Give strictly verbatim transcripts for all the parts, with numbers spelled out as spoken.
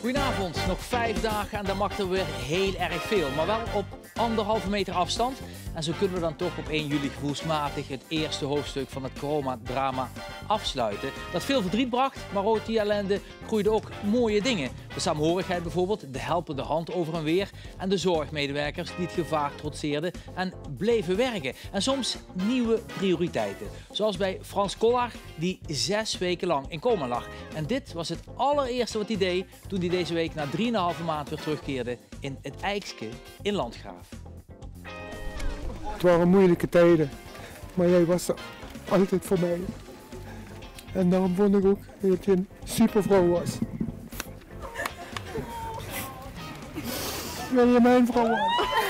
Goedenavond, nog vijf dagen en dan mag er weer heel erg veel, maar wel op anderhalve meter afstand. En zo kunnen we dan toch op één juli gevoelsmatig het eerste hoofdstuk van het coronadrama afsluiten. Dat veel verdriet bracht, maar ook die ellende groeiden ook mooie dingen. De saamhorigheid bijvoorbeeld, de helpende hand over en weer en de zorgmedewerkers die het gevaar trotseerden en bleven werken. En soms nieuwe prioriteiten, zoals bij Frans Kollaar die zes weken lang in coma lag. En dit was het allereerste wat hij deed toen hij deze week na drieënhalve maand weer terugkeerde in het Eikske in Landgraaf. Het waren moeilijke tijden, maar jij was er altijd voor mij. En daarom vond ik ook dat je een supervrouw was. Wil je mijn vrouw worden?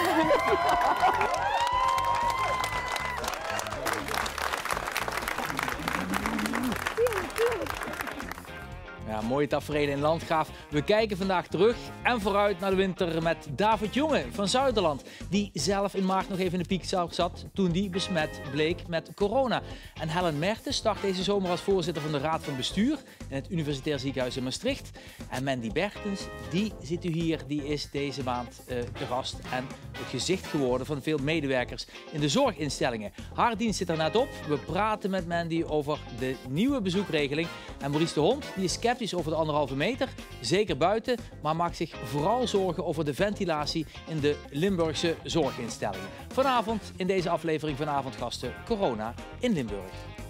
Ja, mooie tafereelen in Landgraaf. We kijken vandaag terug en vooruit naar de winter met David Jonge van Zuiderland. Die zelf in maart nog even in de piek zat toen die besmet bleek met corona. En Helen Mertens start deze zomer als voorzitter van de Raad van Bestuur in het Universitair Ziekenhuis in Maastricht. En Mandy Bertens, die zit u hier, die is deze maand uh, te gast en het gezicht geworden van veel medewerkers in de zorginstellingen. Haar dienst zit er net op. We praten met Mandy over de nieuwe bezoekregeling. En Maurice de Hond, die is sceptisch over de anderhalve meter, zeker buiten, maar maakt zich vooral zorgen over de ventilatie in de Limburgse zorginstellingen. Vanavond in deze aflevering van Avondgasten Corona in Limburg.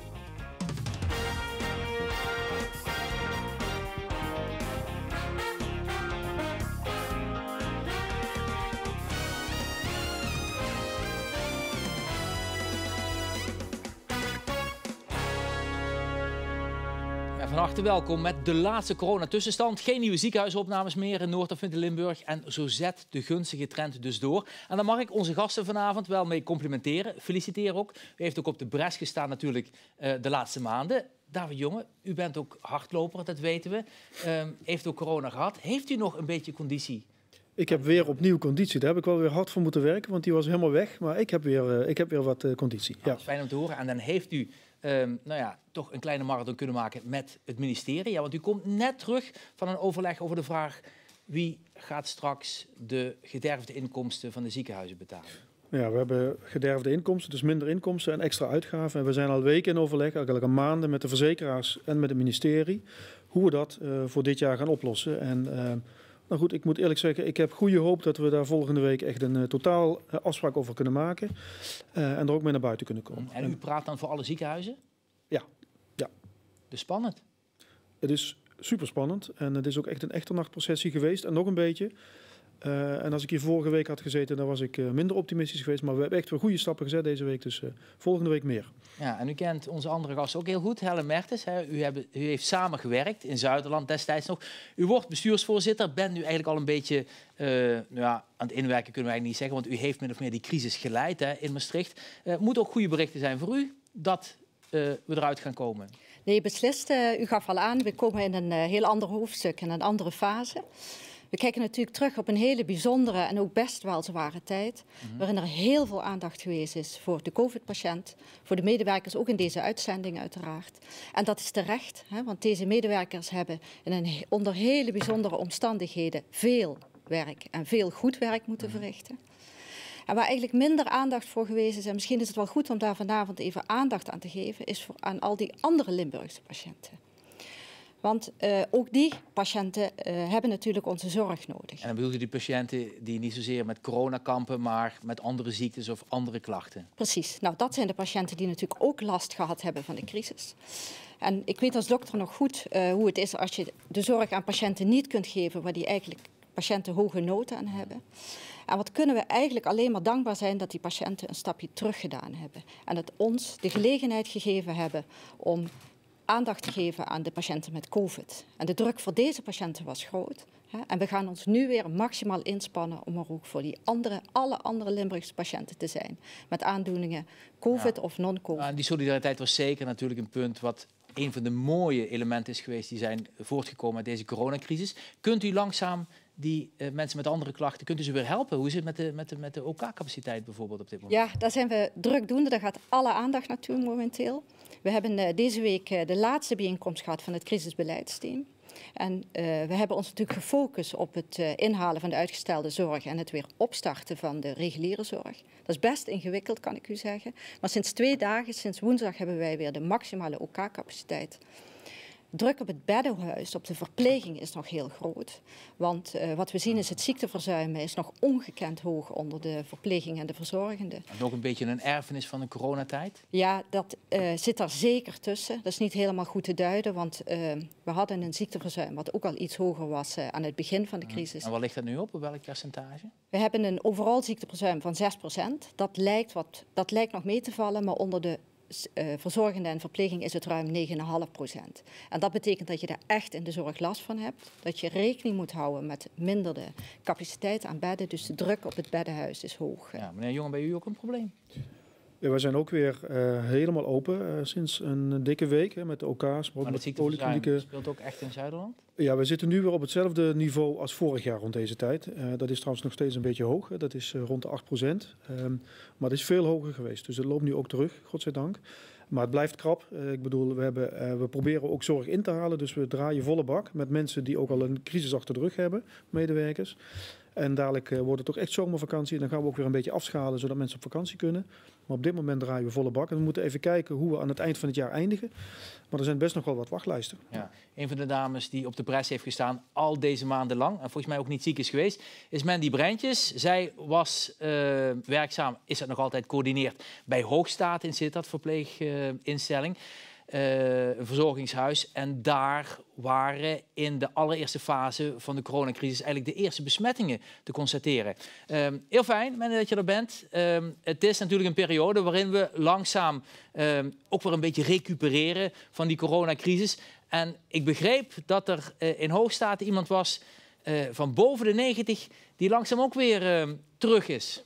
Van harte welkom met de laatste coronatussenstand. Geen nieuwe ziekenhuisopnames meer in Noord- of Midden-Limburg. En zo zet de gunstige trend dus door. En daar mag ik onze gasten vanavond wel mee complimenteren. Feliciteer ook. U heeft ook op de bres gestaan natuurlijk uh, de laatste maanden. David Jonge, u bent ook hardloper, dat weten we. Uh, heeft ook corona gehad. Heeft u nog een beetje conditie? Ik heb weer opnieuw conditie. Daar heb ik wel weer hard voor moeten werken, want die was helemaal weg. Maar ik heb weer, uh, ik heb weer wat uh, conditie. Nou, ja. Dat is fijn om te horen. En dan heeft u Um, nou ja, toch een kleine marathon kunnen maken met het ministerie. Ja, want u komt net terug van een overleg over de vraag wie gaat straks de gederfde inkomsten van de ziekenhuizen betalen. Ja, we hebben gederfde inkomsten, dus minder inkomsten en extra uitgaven. En we zijn al weken in overleg, eigenlijk al maanden met de verzekeraars en met het ministerie, hoe we dat uh, voor dit jaar gaan oplossen. En uh, nou goed, ik moet eerlijk zeggen, ik heb goede hoop dat we daar volgende week echt een uh, totaal uh, afspraak over kunnen maken. Uh, en er ook mee naar buiten kunnen komen. En u praat dan voor alle ziekenhuizen? Ja. ja. Dus spannend. Het is super spannend en het is ook echt een echternachtprocessie geweest en nog een beetje. Uh, en als ik hier vorige week had gezeten, dan was ik uh, minder optimistisch geweest. Maar we hebben echt weer goede stappen gezet deze week, dus uh, volgende week meer. Ja, en u kent onze andere gasten ook heel goed, Helen Mertens. Hè. U, hebt, u heeft samen gewerkt in Zuiderland destijds nog. U wordt bestuursvoorzitter, bent nu eigenlijk al een beetje uh, nou ja, aan het inwerken, kunnen we eigenlijk niet zeggen. Want u heeft min of meer die crisis geleid hè, in Maastricht. Het uh, moet ook goede berichten zijn voor u dat uh, we eruit gaan komen. Nee, beslist. Uh, u gaf al aan, we komen in een uh, heel ander hoofdstuk, in een andere fase. We kijken natuurlijk terug op een hele bijzondere en ook best wel zware tijd, mm-hmm. waarin er heel veel aandacht geweest is voor de COVID-patiënt, voor de medewerkers, ook in deze uitzending uiteraard. En dat is terecht, hè, want deze medewerkers hebben in een, onder hele bijzondere omstandigheden veel werk en veel goed werk moeten mm-hmm. verrichten. En waar eigenlijk minder aandacht voor geweest is, en misschien is het wel goed om daar vanavond even aandacht aan te geven, is voor, aan al die andere Limburgse patiënten. Want uh, ook die patiënten uh, hebben natuurlijk onze zorg nodig. En dan bedoelt u die patiënten die niet zozeer met corona kampen, maar met andere ziektes of andere klachten? Precies. Nou, dat zijn de patiënten die natuurlijk ook last gehad hebben van de crisis. En ik weet als dokter nog goed uh, hoe het is als je de zorg aan patiënten niet kunt geven waar die eigenlijk patiënten hoge nood aan hebben. En wat kunnen we eigenlijk alleen maar dankbaar zijn dat die patiënten een stapje terug gedaan hebben. En dat ons de gelegenheid gegeven hebben om aandacht te geven aan de patiënten met COVID. En de druk voor deze patiënten was groot. Hè? En we gaan ons nu weer maximaal inspannen om er ook voor die andere, alle andere Limburgse patiënten te zijn. Met aandoeningen COVID ja. of non-COVID. Ja, die solidariteit was zeker natuurlijk een punt wat een van de mooie elementen is geweest die zijn voortgekomen uit deze coronacrisis. Kunt u langzaam die uh, mensen met andere klachten, kunt u ze weer helpen? Hoe is het met de, met de, met de O K-capaciteit bijvoorbeeld op dit moment? Ja, daar zijn we drukdoende. Daar gaat alle aandacht naartoe momenteel. We hebben uh, deze week uh, de laatste bijeenkomst gehad van het crisisbeleidsteam. En uh, we hebben ons natuurlijk gefocust op het uh, inhalen van de uitgestelde zorg en het weer opstarten van de reguliere zorg. Dat is best ingewikkeld, kan ik u zeggen. Maar sinds twee dagen, sinds woensdag, hebben wij weer de maximale O K-capaciteit. Druk op het beddenhuis, op de verpleging is nog heel groot. Want uh, wat we zien is het ziekteverzuim is nog ongekend hoog onder de verpleging en de verzorgenden. En ook een beetje een erfenis van de coronatijd? Ja, dat uh, zit daar zeker tussen. Dat is niet helemaal goed te duiden, want uh, we hadden een ziekteverzuim wat ook al iets hoger was uh, aan het begin van de crisis. En waar ligt dat nu op? Op welk percentage? We hebben een overal ziekteverzuim van zes procent. Dat lijkt, wat, dat lijkt nog mee te vallen, maar onder de Uh, verzorgende en verpleging is het ruim negen komma vijf procent. En dat betekent dat je daar echt in de zorg last van hebt. Dat je rekening moet houden met minderde capaciteit aan bedden. Dus de druk op het beddenhuis is hoog. Ja, meneer Jonge, bij u ook een probleem? Ja, wij zijn ook weer uh, helemaal open uh, sinds een dikke week hè, met de O K's. Maar ook maar met de polyklinieken. Speelt ook echt in Zuiderland? Ja, we zitten nu weer op hetzelfde niveau als vorig jaar rond deze tijd. Uh, dat is trouwens nog steeds een beetje hoog. Hè. Dat is uh, rond de acht procent. Um, maar het is veel hoger geweest. Dus het loopt nu ook terug, godzijdank. Maar het blijft krap. Uh, ik bedoel, we, hebben, uh, we proberen ook zorg in te halen. Dus we draaien volle bak met mensen die ook al een crisis achter de rug hebben, medewerkers. En dadelijk uh, wordt het toch echt zomervakantie. En dan gaan we ook weer een beetje afschalen, zodat mensen op vakantie kunnen. Maar op dit moment draaien we volle bak. En we moeten even kijken hoe we aan het eind van het jaar eindigen. Maar er zijn best nog wel wat wachtlijsten. Ja. Een van de dames die op de pres heeft gestaan al deze maanden lang, en volgens mij ook niet ziek is geweest, is Mandy Breintjes. Zij was uh, werkzaam, is dat nog altijd, coördineerd bij Hoogstaat in Sittard, verpleeginstelling. Uh, Uh, een verzorgingshuis. En daar waren in de allereerste fase van de coronacrisis eigenlijk de eerste besmettingen te constateren. Uh, heel fijn, Mandy, dat je er bent. Uh, het is natuurlijk een periode waarin we langzaam uh, ook weer een beetje recupereren van die coronacrisis. En ik begreep dat er uh, in Hoogstaat iemand was uh, van boven de negentig die langzaam ook weer uh, terug is.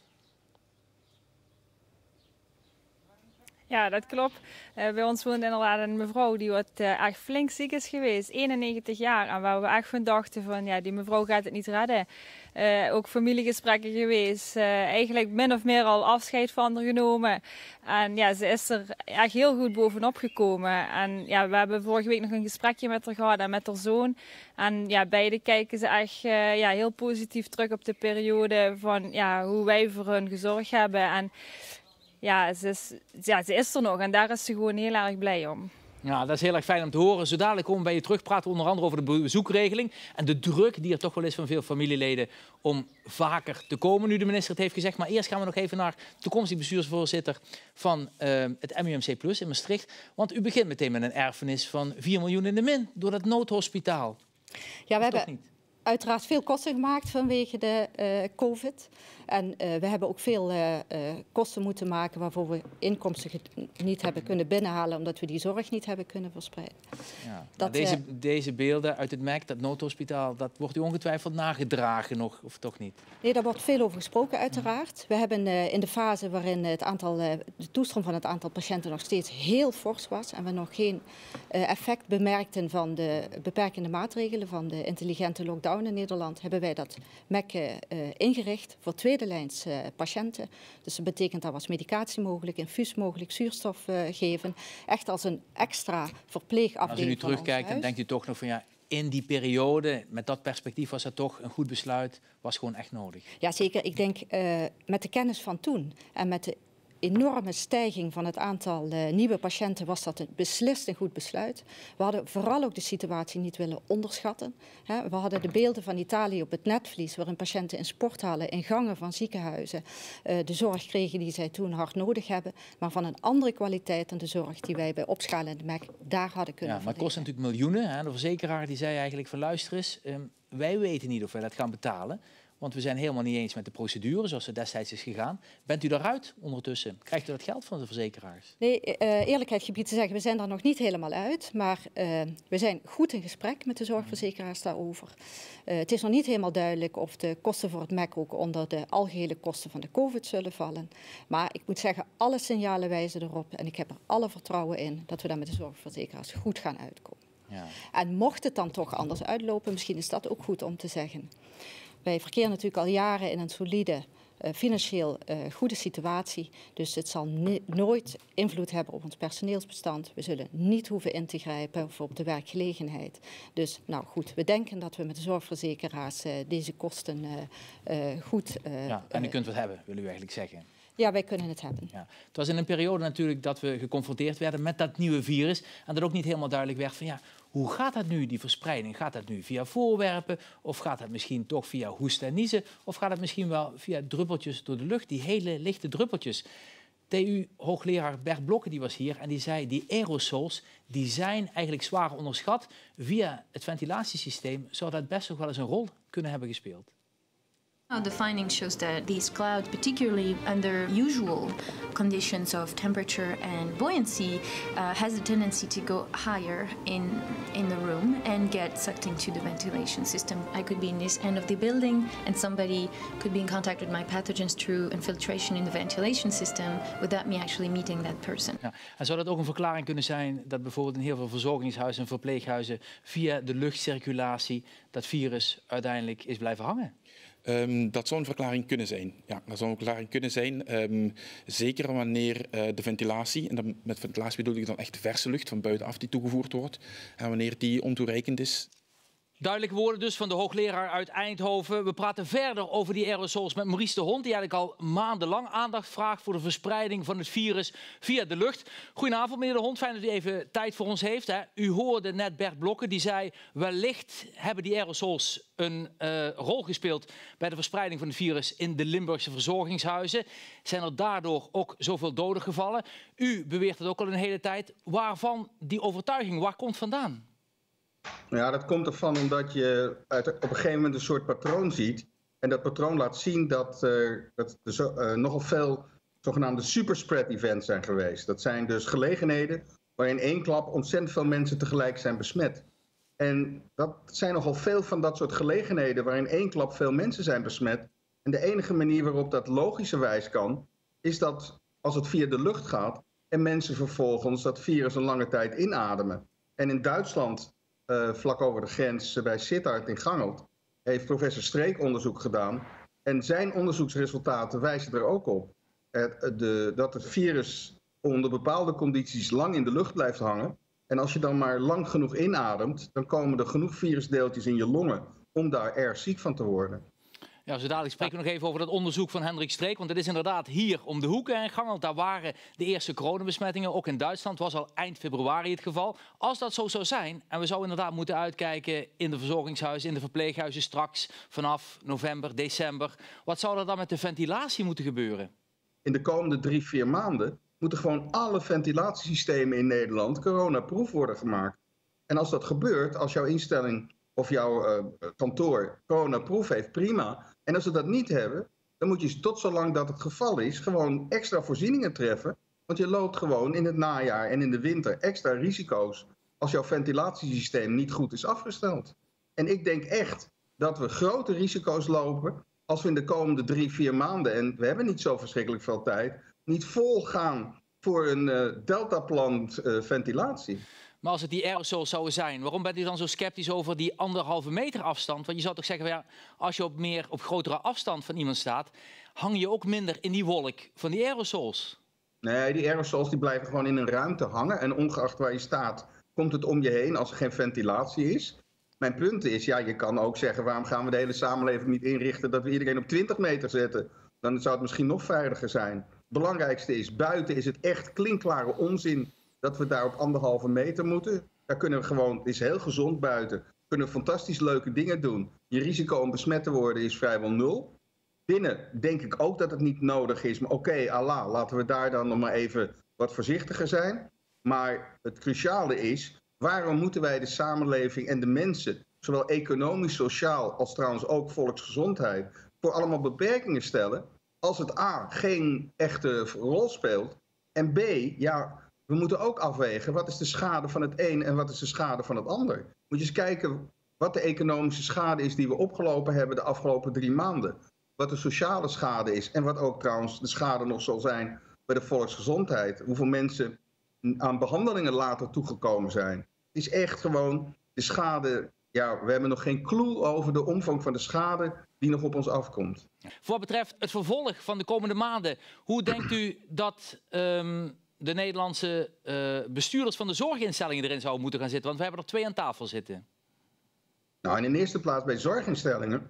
Ja, dat klopt. Uh, bij ons woont inderdaad een mevrouw die wat uh, echt flink ziek is geweest. eenennegentig jaar. En waar we echt van dachten van, ja, die mevrouw gaat het niet redden. Uh, ook familiegesprekken geweest. Uh, eigenlijk min of meer al afscheid van haar genomen. En ja, ze is er echt heel goed bovenop gekomen. En ja, we hebben vorige week nog een gesprekje met haar gehad en met haar zoon. En ja, beide kijken ze echt uh, ja, heel positief terug op de periode van ja, hoe wij voor hun gezorgd hebben. En Ja ze, is, ja, ze is er nog en daar is ze gewoon heel erg blij om. Ja, dat is heel erg fijn om te horen. Zo dadelijk komen we bij je terug, praten we onder andere over de bezoekregeling en de druk die er toch wel is van veel familieleden om vaker te komen, nu de minister het heeft gezegd. Maar eerst gaan we nog even naar de toekomstige bestuursvoorzitter van uh, het M U M C Plus in Maastricht. Want u begint meteen met een erfenis van vier miljoen in de min door dat noodhospitaal. Ja, we hebben uiteraard veel kosten gemaakt vanwege de uh, COVID. En uh, we hebben ook veel uh, uh, kosten moeten maken waarvoor we inkomsten niet hebben kunnen binnenhalen, omdat we die zorg niet hebben kunnen verspreiden. Ja, dat, deze, uh, deze beelden uit het M A C, dat noodhospitaal, dat wordt u ongetwijfeld nagedragen nog, of toch niet? Nee, daar wordt veel over gesproken uiteraard. We hebben uh, in de fase waarin het aantal, uh, de toestroom van het aantal patiënten nog steeds heel fors was en we nog geen uh, effect bemerkten van de beperkende maatregelen van de intelligente lockdown in Nederland, hebben wij dat M A C uh, ingericht voor tweede lijns uh, patiënten. Dus dat betekent dat was medicatie mogelijk, infuus mogelijk, zuurstof uh, geven. Echt als een extra verpleegafdeling. Als u nu terugkijkt, dan denkt u toch nog van ja, in die periode, met dat perspectief was dat toch een goed besluit, was gewoon echt nodig. Ja, zeker. Ik denk uh, met de kennis van toen en met de enorme stijging van het aantal uh, nieuwe patiënten was dat een beslist een goed besluit. We hadden vooral ook de situatie niet willen onderschatten. Hè. We hadden de beelden van Italië op het netvlies, waarin patiënten in sporthallen, in gangen van ziekenhuizen uh, de zorg kregen die zij toen hard nodig hebben, maar van een andere kwaliteit dan de zorg die wij bij opschalen in de M A C daar hadden kunnen Ja, maar het kost natuurlijk miljoenen. Hè. De verzekeraar die zei eigenlijk van luister eens, um, wij weten niet of wij dat gaan betalen. Want we zijn helemaal niet eens met de procedure zoals het destijds is gegaan. Bent u daaruit ondertussen? Krijgt u dat geld van de verzekeraars? Nee, uh, eerlijkheid gebied te zeggen, we zijn er nog niet helemaal uit. Maar uh, we zijn goed in gesprek met de zorgverzekeraars daarover. Uh, het is nog niet helemaal duidelijk of de kosten voor het M A C ook onder de algehele kosten van de COVID zullen vallen. Maar ik moet zeggen, alle signalen wijzen erop. En ik heb er alle vertrouwen in dat we daar met de zorgverzekeraars goed gaan uitkomen. Ja. En mocht het dan toch anders uitlopen, misschien is dat ook goed om te zeggen. Wij verkeren natuurlijk al jaren in een solide uh, financieel uh, goede situatie. Dus het zal nooit invloed hebben op ons personeelsbestand. We zullen niet hoeven in te grijpen of op de werkgelegenheid. Dus nou goed, we denken dat we met de zorgverzekeraars uh, deze kosten uh, uh, goed... Uh, ja, en u kunt wat hebben, wil u eigenlijk zeggen. Ja, wij kunnen het hebben. Ja. Het was in een periode natuurlijk dat we geconfronteerd werden met dat nieuwe virus. En dat ook niet helemaal duidelijk werd van ja, hoe gaat dat nu, die verspreiding? Gaat dat nu via voorwerpen? Of gaat dat misschien toch via hoesten en niezen? Of gaat het misschien wel via druppeltjes door de lucht, die hele lichte druppeltjes? T U-hoogleraar Bert Blokken die was hier en die zei die aerosols die zijn eigenlijk zwaar onderschat. Via het ventilatiesysteem zou dat best nog wel eens een rol kunnen hebben gespeeld. The finding shows that these clouds, particularly under usual conditions of temperature and buoyancy, uh, has a tendency to go higher in in the room and get sucked into the ventilation system. I could be in this end of the building and somebody could be in contact with my pathogens through infiltration in the ventilation system without me actually meeting that person. Ja, en zou dat ook een verklaring kunnen zijn dat bijvoorbeeld in heel veel verzorgingshuizen en verpleeghuizen via de luchtcirculatie dat virus uiteindelijk is blijven hangen? Um, dat zou een verklaring kunnen zijn. Ja, dat zou een verklaring kunnen zijn. Um, zeker wanneer uh, de ventilatie, en dan, met ventilatie bedoel ik dan echt verse lucht van buitenaf die toegevoerd wordt, en wanneer die ontoereikend is. Duidelijke woorden dus van de hoogleraar uit Eindhoven. We praten verder over die aerosols met Maurice de Hond, die eigenlijk al maandenlang aandacht vraagt voor de verspreiding van het virus via de lucht. Goedenavond, meneer de Hond. Fijn dat u even tijd voor ons heeft. Hè. U hoorde net Bert Blokken, die zei wellicht hebben die aerosols een uh, rol gespeeld bij de verspreiding van het virus in de Limburgse verzorgingshuizen. Zijn er daardoor ook zoveel doden gevallen? U beweert het ook al een hele tijd. Waarvan die overtuiging? Waar komt vandaan? Ja, dat komt ervan omdat je uit, op een gegeven moment een soort patroon ziet. En dat patroon laat zien dat, uh, dat er zo, uh, nogal veel zogenaamde superspread events zijn geweest. Dat zijn dus gelegenheden waarin één klap ontzettend veel mensen tegelijk zijn besmet. En dat zijn nogal veel van dat soort gelegenheden waarin één klap veel mensen zijn besmet. En de enige manier waarop dat logischerwijs kan, is dat als het via de lucht gaat en mensen vervolgens dat virus een lange tijd inademen. En in Duitsland, uh, vlak over de grens uh, bij Sittard in Gangelt, heeft professor Streeck onderzoek gedaan. En zijn onderzoeksresultaten wijzen er ook op uh, de, dat het virus onder bepaalde condities lang in de lucht blijft hangen. En als je dan maar lang genoeg inademt, dan komen er genoeg virusdeeltjes in je longen om daar erg ziek van te worden. Ja, zo dadelijk spreken we nog even over dat onderzoek van Hendrik Streeck. Want het is inderdaad hier om de hoek in Gangelt. Daar waren de eerste coronabesmettingen, ook in Duitsland. Het was al eind februari het geval. Als dat zo zou zijn, en we zouden inderdaad moeten uitkijken in de verzorgingshuizen, in de verpleeghuizen straks vanaf november, december. Wat zou er dan met de ventilatie moeten gebeuren? In de komende drie, vier maanden moeten gewoon alle ventilatiesystemen in Nederland coronaproof worden gemaakt. En als dat gebeurt, als jouw instelling of jouw uh, kantoor coronaproof heeft, prima. En als ze dat niet hebben, dan moet je tot zolang dat het geval is gewoon extra voorzieningen treffen. Want je loopt gewoon in het najaar en in de winter extra risico's als jouw ventilatiesysteem niet goed is afgesteld. En ik denk echt dat we grote risico's lopen als we in de komende drie, vier maanden, en we hebben niet zo verschrikkelijk veel tijd, niet vol gaan voor een uh, deltaplan uh, ventilatie. Maar als het die aerosols zouden zijn, waarom bent u dan zo sceptisch over die anderhalve meter afstand? Want je zou toch zeggen, ja, als je op meer, op grotere afstand van iemand staat, hang je ook minder in die wolk van die aerosols? Nee, die aerosols die blijven gewoon in een ruimte hangen. En ongeacht waar je staat, komt het om je heen als er geen ventilatie is. Mijn punt is, ja, je kan ook zeggen, waarom gaan we de hele samenleving niet inrichten dat we iedereen op twintig meter zetten? Dan zou het misschien nog veiliger zijn. Het belangrijkste is, buiten is het echt klinkklare onzin dat we daar op anderhalve meter moeten. Daar kunnen we gewoon, het is heel gezond buiten. We kunnen fantastisch leuke dingen doen. Je risico om besmet te worden is vrijwel nul. Binnen denk ik ook dat het niet nodig is. Maar oké, okay, Allah, laten we daar dan nog maar even wat voorzichtiger zijn. Maar het cruciale is, waarom moeten wij de samenleving en de mensen, zowel economisch, sociaal als trouwens ook volksgezondheid, voor allemaal beperkingen stellen, als het A, geen echte rol speelt, en B, ja, we moeten ook afwegen wat is de schade van het een en wat is de schade van het ander. Moet je eens kijken wat de economische schade is die we opgelopen hebben de afgelopen drie maanden. Wat de sociale schade is en wat ook trouwens de schade nog zal zijn bij de volksgezondheid. Hoeveel mensen aan behandelingen later toegekomen zijn. Het is echt gewoon, de schade ja, we hebben nog geen clue over de omvang van de schade die nog op ons afkomt. Voor wat betreft het vervolg van de komende maanden, hoe denkt u dat um, de Nederlandse uh, bestuurders van de zorginstellingen erin zouden moeten gaan zitten? Want we hebben er twee aan tafel zitten. Nou, in de eerste plaats bij zorginstellingen.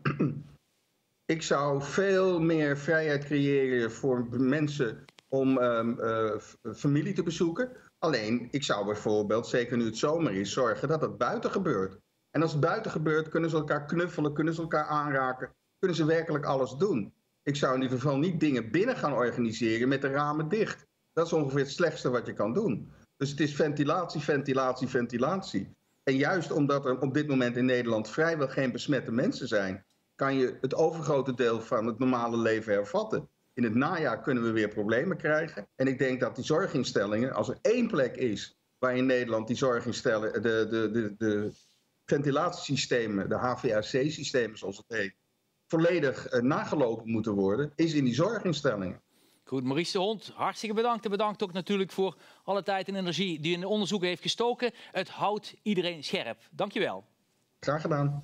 Ik zou veel meer vrijheid creëren voor mensen om um, uh, familie te bezoeken. Alleen, ik zou bijvoorbeeld, zeker nu het zomer is, zorgen dat dat buiten gebeurt. En als het buiten gebeurt, kunnen ze elkaar knuffelen, kunnen ze elkaar aanraken, kunnen ze werkelijk alles doen. Ik zou in ieder geval niet dingen binnen gaan organiseren met de ramen dicht. Dat is ongeveer het slechtste wat je kan doen. Dus het is ventilatie, ventilatie, ventilatie. En juist omdat er op dit moment in Nederland vrijwel geen besmette mensen zijn, kan je het overgrote deel van het normale leven hervatten. In het najaar kunnen we weer problemen krijgen. En ik denk dat die zorginstellingen, als er één plek is waar in Nederland die zorginstellingen, de, de, de, de ventilatiesystemen, de H V A C-systemen zoals het heet, volledig uh, nagelopen moeten worden, is in die zorginstellingen. Goed, Maurice de Hond, hartstikke bedankt. En bedankt ook natuurlijk voor alle tijd en energie die in de onderzoek heeft gestoken. Het houdt iedereen scherp. Dankjewel. Graag gedaan.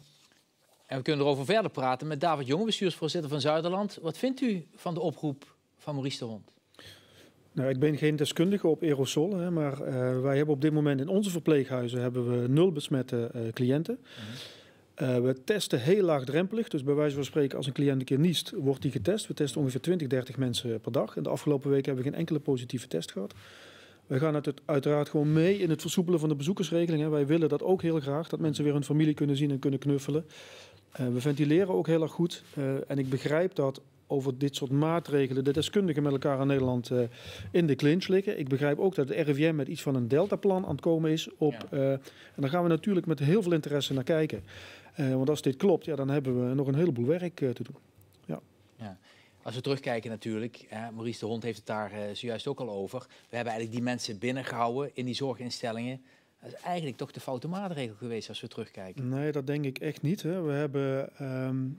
En we kunnen erover verder praten met David Jonge, bestuursvoorzitter van Zuiderland. Wat vindt u van de oproep van Maurice de Hond? Nou, ik ben geen deskundige op aerosol, hè, maar uh, wij hebben op dit moment in onze verpleeghuizen hebben we nul besmette uh, cliënten. Mm-hmm. uh, we testen heel laagdrempelig, dus bij wijze van spreken als een cliënt een keer niest, wordt die getest. We testen ongeveer twintig, dertig mensen per dag. En de afgelopen weken hebben we geen enkele positieve test gehad. Wij gaan het uiteraard gewoon mee in het versoepelen van de bezoekersregeling. Hè. Wij willen dat ook heel graag, dat mensen weer hun familie kunnen zien en kunnen knuffelen. Uh, we ventileren ook heel erg goed. Uh, en ik begrijp dat over dit soort maatregelen de deskundigen met elkaar in Nederland uh, in de clinch liggen. Ik begrijp ook dat het R I V M met iets van een deltaplan aan het komen is. Op, ja. uh, en daar gaan we natuurlijk met heel veel interesse naar kijken. Uh, want als dit klopt, ja, dan hebben we nog een heleboel werk uh, te doen. Ja. Ja. Als we terugkijken natuurlijk, hè, Maurice de Hond heeft het daar uh, zojuist ook al over. We hebben eigenlijk die mensen binnengehouden in die zorginstellingen. Dat is eigenlijk toch de foute maatregel geweest als we terugkijken. Nee, dat denk ik echt niet. Hè. We hebben, um,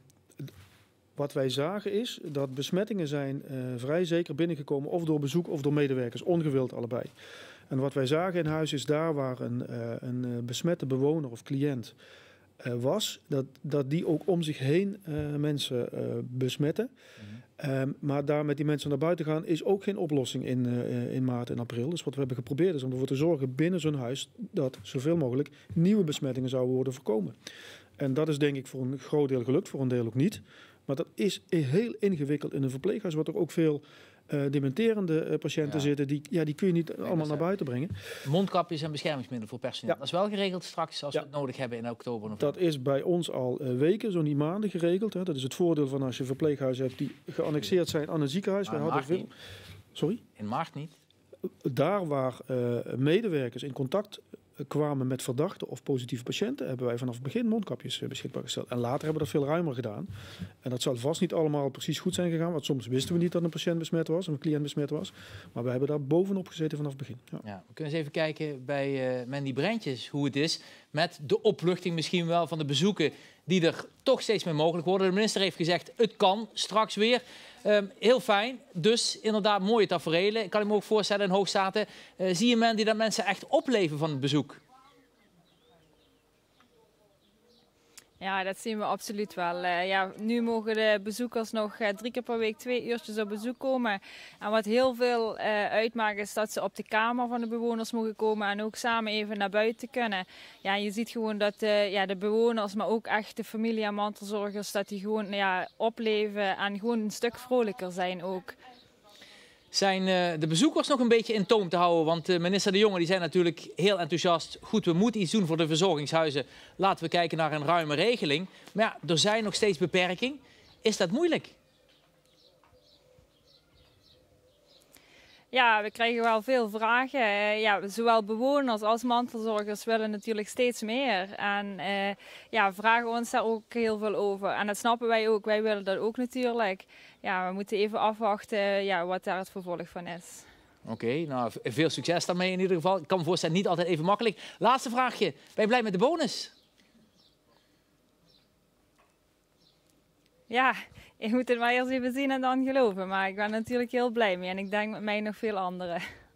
wat wij zagen is dat besmettingen zijn uh, vrij zeker binnengekomen. Of door bezoek of door medewerkers. Ongewild allebei. En wat wij zagen in huis is daar waar een, uh, een besmette bewoner of cliënt uh, was. Dat, dat die ook om zich heen uh, mensen uh, besmetten. Mm-hmm. Um, maar daar met die mensen naar buiten gaan is ook geen oplossing in, uh, in maart en april. Dus wat we hebben geprobeerd is om ervoor te zorgen binnen zo'n huis dat zoveel mogelijk nieuwe besmettingen zouden worden voorkomen. En dat is denk ik voor een groot deel gelukt, voor een deel ook niet. Maar dat is heel ingewikkeld in een verpleeghuis, waar er ook veel uh, dementerende uh, patiënten ja. zitten. Die, ja, die kun je niet nee, allemaal naar buiten brengen. Mondkapjes en beschermingsmiddelen voor personeel. Ja. Dat is wel geregeld straks als ja. we het nodig hebben in oktober. November. Dat is bij ons al uh, weken, zo niet maanden geregeld. Hè. Dat is het voordeel van als je verpleeghuizen hebt die geannexeerd zijn aan een ziekenhuis. Maar Wij in hadden maart veel... Sorry? In maart niet? Daar waar uh, medewerkers in contact kwamen met verdachte of positieve patiënten, hebben wij vanaf het begin mondkapjes beschikbaar gesteld. En later hebben we dat veel ruimer gedaan. En dat zal vast niet allemaal precies goed zijn gegaan, want soms wisten we niet dat een patiënt besmet was, of een cliënt besmet was. Maar we hebben daar bovenop gezeten vanaf het begin. Ja. Ja, we kunnen eens even kijken bij uh, Mandy Brentjes hoe het is met de opluchting misschien wel van de bezoeken die er toch steeds meer mogelijk worden. De minister heeft gezegd, het kan straks weer. Um, heel fijn, dus inderdaad mooie taferelen. Ik kan me ook voorstellen in Hoogstaten. Uh, zie je Mandy dat mensen echt opleven van het bezoek? Ja, dat zien we absoluut wel. Uh, ja, nu mogen de bezoekers nog uh, drie keer per week twee uurtjes op bezoek komen. En wat heel veel uh, uitmaakt is dat ze op de kamer van de bewoners mogen komen en ook samen even naar buiten kunnen. Ja, je ziet gewoon dat uh, ja, de bewoners, maar ook echt de familie- en mantelzorgers, dat die gewoon ja, opleven en gewoon een stuk vrolijker zijn ook. Zijn uh, de bezoekers nog een beetje in toom te houden? Want uh, minister De Jonge die zei natuurlijk heel enthousiast, goed, we moeten iets doen voor de verzorgingshuizen. Laten we kijken naar een ruime regeling. Maar ja, er zijn nog steeds beperkingen. Is dat moeilijk? Ja, we krijgen wel veel vragen. Uh, ja, zowel bewoners als mantelzorgers willen natuurlijk steeds meer. En uh, ja, vragen ons daar ook heel veel over. En dat snappen wij ook. Wij willen dat ook natuurlijk. Ja, we moeten even afwachten ja, wat daar het vervolg van is. Oké, okay, nou veel succes daarmee in ieder geval. Ik kan me voorstellen, niet altijd even makkelijk. Laatste vraagje. Ben je blij met de bonus? Ja, ik moet het maar eerst even zien en dan geloven. Maar ik ben natuurlijk heel blij mee en ik denk met mij nog veel anderen.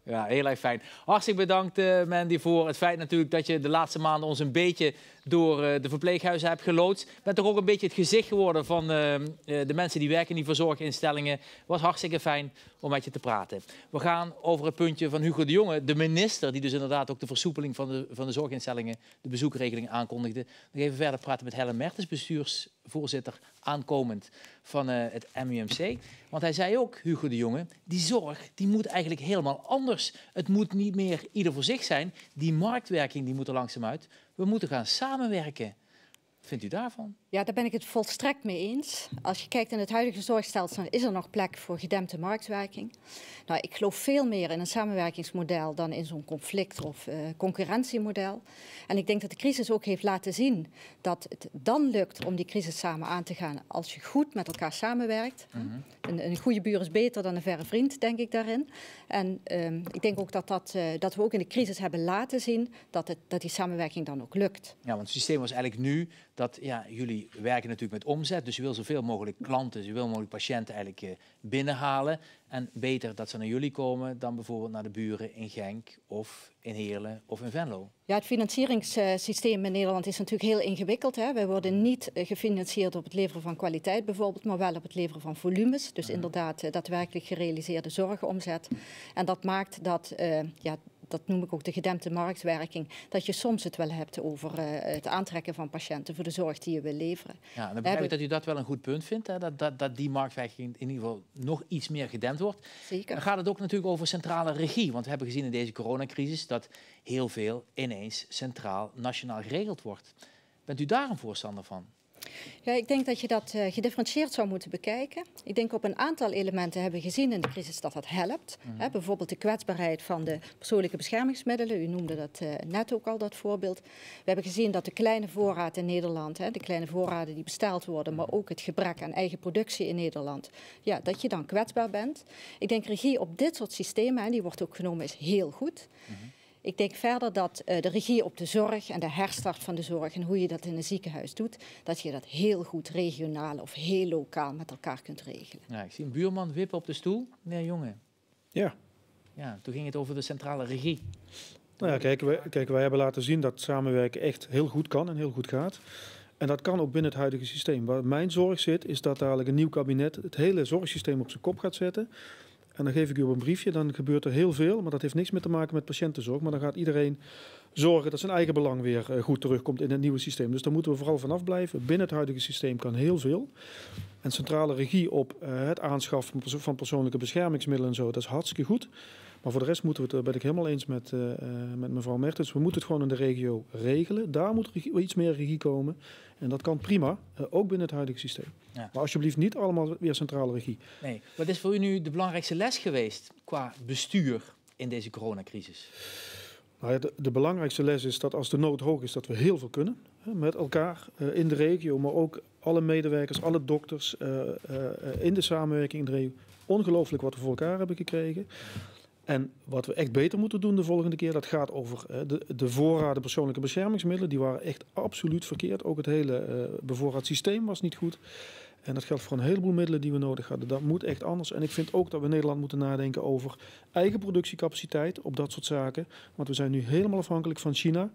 Ja, heel erg fijn. Hartstikke bedankt, uh, Mandy, voor het feit natuurlijk dat je de laatste maanden ons een beetje door uh, de verpleeghuizen hebt geloodst. Je bent toch ook een beetje het gezicht geworden van uh, uh, de mensen die werken in die verzorginstellingen. Was hartstikke fijn om met je te praten. We gaan over het puntje van Hugo de Jonge, de minister, die dus inderdaad ook de versoepeling van de, van de zorginstellingen, de bezoekregeling aankondigde. Nog even verder praten met Helen Mertens, bestuursvoorzitter aankomend van uh, het M U M C. Want hij zei ook, Hugo de Jonge, die zorg die moet eigenlijk helemaal anders. Het moet niet meer ieder voor zich zijn. Die marktwerking die moet er langzaam uit. We moeten gaan samenwerken. Wat vindt u daarvan? Ja, daar ben ik het volstrekt mee eens. Als je kijkt in het huidige zorgstelsel, is er nog plek voor gedempte marktwerking. Nou, ik geloof veel meer in een samenwerkingsmodel dan in zo'n conflict- of uh, concurrentiemodel. En ik denk dat de crisis ook heeft laten zien dat het dan lukt om die crisis samen aan te gaan als je goed met elkaar samenwerkt. Mm-hmm. een, een goede buur is beter dan een verre vriend, denk ik daarin. En um, ik denk ook dat, dat, uh, dat we ook in de crisis hebben laten zien dat, het, dat die samenwerking dan ook lukt. Ja, want het systeem was eigenlijk nu dat ja, jullie werken natuurlijk met omzet, dus je wil zoveel mogelijk klanten, zoveel mogelijk patiënten eigenlijk uh, binnenhalen. En beter dat ze naar jullie komen dan bijvoorbeeld naar de buren in Genk of in Heerlen of in Venlo. Ja, het financieringssysteem in Nederland is natuurlijk heel ingewikkeld. Hè. Wij worden niet uh, gefinancierd op het leveren van kwaliteit bijvoorbeeld, maar wel op het leveren van volumes. Dus inderdaad uh, daadwerkelijk gerealiseerde zorgomzet. En dat maakt dat, uh, ja, dat noem ik ook de gedempte marktwerking, dat je soms het wel hebt over uh, het aantrekken van patiënten voor de zorg die je wil leveren. Ja, dan begrijp ik dat u dat wel een goed punt vindt, hè? Dat, dat, dat die marktwerking in ieder geval nog iets meer gedempt wordt. Zeker. Dan gaat het ook natuurlijk over centrale regie, want we hebben gezien in deze coronacrisis dat heel veel ineens centraal, nationaal geregeld wordt. Bent u daar een voorstander van? Ja, ik denk dat je dat uh, gedifferentieerd zou moeten bekijken. Ik denk op een aantal elementen hebben we gezien in de crisis dat dat helpt. Mm-hmm. Hè, bijvoorbeeld de kwetsbaarheid van de persoonlijke beschermingsmiddelen. U noemde dat uh, net ook al, dat voorbeeld. We hebben gezien dat de kleine voorraad in Nederland, hè, de kleine voorraden die besteld worden, maar ook het gebrek aan eigen productie in Nederland, ja, dat je dan kwetsbaar bent. Ik denk regie op dit soort systemen, hè, die wordt ook genomen, is heel goed. Mm-hmm. Ik denk verder dat uh, de regie op de zorg en de herstart van de zorg en hoe je dat in een ziekenhuis doet, dat je dat heel goed regionaal of heel lokaal met elkaar kunt regelen. Ja, ik zie een buurman wippen op de stoel. Meneer Jonge. Ja. Ja, toen ging het over de centrale regie. Nou ja, kijk, wij, kijk, wij hebben laten zien dat samenwerken echt heel goed kan en heel goed gaat. En dat kan ook binnen het huidige systeem. Waar mijn zorg zit, is dat dadelijk een nieuw kabinet het hele zorgsysteem op zijn kop gaat zetten. En dan geef ik u op een briefje, dan gebeurt er heel veel, maar dat heeft niks meer te maken met patiëntenzorg. Maar dan gaat iedereen zorgen dat zijn eigen belang weer uh, goed terugkomt in het nieuwe systeem. Dus daar moeten we vooral vanaf blijven. Binnen het huidige systeem kan heel veel. En centrale regie op uh, het aanschaffen van persoonlijke beschermingsmiddelen en zo, dat is hartstikke goed. Maar voor de rest moeten we het, daar ben ik helemaal eens met, uh, met mevrouw Mertens, we moeten het gewoon in de regio regelen. Daar moet regie, iets meer regie komen. En dat kan prima, uh, ook binnen het huidige systeem. Ja. Maar alsjeblieft niet allemaal weer centrale regie. Nee. Wat is voor u nu de belangrijkste les geweest qua bestuur in deze coronacrisis? Nou ja, de, de belangrijkste les is dat als de nood hoog is, dat we heel veel kunnen. Hè, met elkaar uh, in de regio, maar ook alle medewerkers, alle dokters uh, uh, in de samenwerking in de regio. Ongelooflijk wat we voor elkaar hebben gekregen. En wat we echt beter moeten doen de volgende keer, dat gaat over uh, de, de voorraden persoonlijke beschermingsmiddelen. Die waren echt absoluut verkeerd. Ook het hele uh, bevoorraadsysteem was niet goed. En dat geldt voor een heleboel middelen die we nodig hadden. Dat moet echt anders. En ik vind ook dat we in Nederland moeten nadenken over eigen productiecapaciteit op dat soort zaken. Want we zijn nu helemaal afhankelijk van China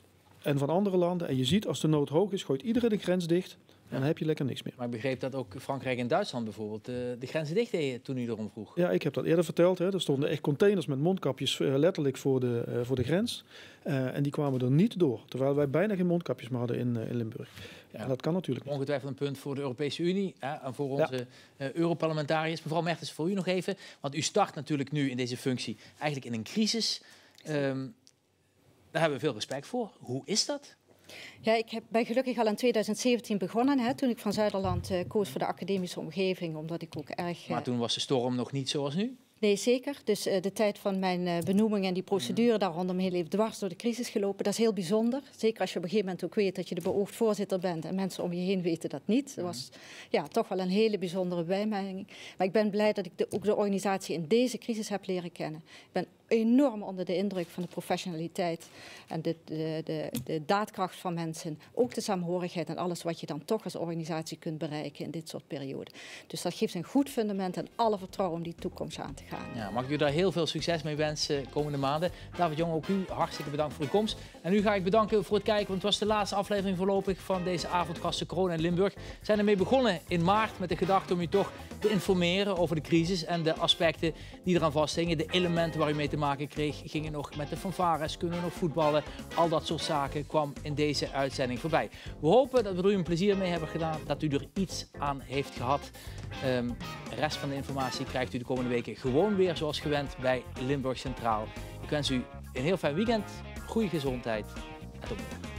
en van andere landen. En je ziet, als de nood hoog is, gooit iedereen de grens dicht. En dan heb je lekker niks meer. Maar ik begreep dat ook Frankrijk en Duitsland bijvoorbeeld uh, de grenzen dicht deden toen u erom vroeg. Ja, ik heb dat eerder verteld. Hè. Er stonden echt containers met mondkapjes uh, letterlijk voor de, uh, voor de grens. Uh, en die kwamen er niet door. Terwijl wij bijna geen mondkapjes meer hadden in, uh, in Limburg. Ja, en dat kan natuurlijk niet. Ongetwijfeld een punt voor de Europese Unie hè, en voor onze ja. uh, Europarlementariërs. Mevrouw Mertens, voor u nog even. Want u start natuurlijk nu in deze functie eigenlijk in een crisis. Um, daar hebben we veel respect voor. Hoe is dat? Ja, ik heb, ben gelukkig al in tweeduizend zeventien begonnen, hè, toen ik van Zuiderland uh, koos voor de academische omgeving, omdat ik ook erg... Uh... Maar toen was de storm nog niet zoals nu? Nee, zeker. Dus uh, de tijd van mijn uh, benoeming en die procedure daar rondom heel even dwars door de crisis gelopen, dat is heel bijzonder. Zeker als je op een gegeven moment ook weet dat je de beoogd voorzitter bent en mensen om je heen weten dat niet. Dat was ja, toch wel een hele bijzondere bijmerking. Maar ik ben blij dat ik de, ook de organisatie in deze crisis heb leren kennen. Ik ben enorm onder de indruk van de professionaliteit en de, de, de, de daadkracht van mensen. Ook de saamhorigheid en alles wat je dan toch als organisatie kunt bereiken in dit soort perioden. Dus dat geeft een goed fundament en alle vertrouwen om die toekomst aan te gaan. Ja, mag ik u daar heel veel succes mee wensen komende maanden. David Jonge, ook u hartstikke bedankt voor uw komst. En nu ga ik bedanken voor het kijken, want het was de laatste aflevering voorlopig van deze avondgasten Corona in Limburg. We zijn ermee begonnen in maart met de gedachte om u toch te informeren over de crisis en de aspecten die eraan vasthingen. De elementen waar u mee te maken kreeg. Gingen nog met de fanfares, kunnen we nog voetballen. Al dat soort zaken kwam in deze uitzending voorbij. We hopen dat we er u een plezier mee hebben gedaan, dat u er iets aan heeft gehad. Um, de rest van de informatie krijgt u de komende weken gewoon weer zoals gewend bij Limburg Centraal. Ik wens u een heel fijn weekend, goede gezondheid en tot morgen.